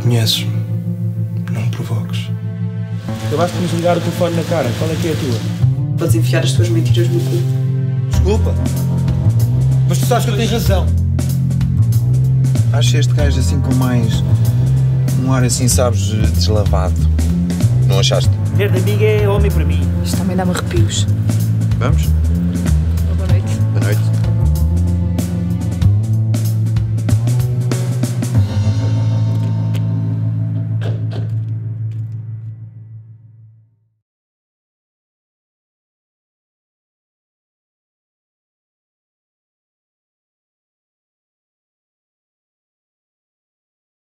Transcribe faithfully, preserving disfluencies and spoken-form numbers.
Conheces-me. Não me provoques. Acabaste de me desligar o telefone na cara. Qual é que é a tua? Podes enfiar as tuas mentiras no cu. Desculpa. Mas tu sabes que eu tenho razão. Acho este gajo assim com mais... um ar assim, sabes, deslavado. Não achaste? Mulher de amiga é homem para mim. Isto também dá-me arrepios. Vamos?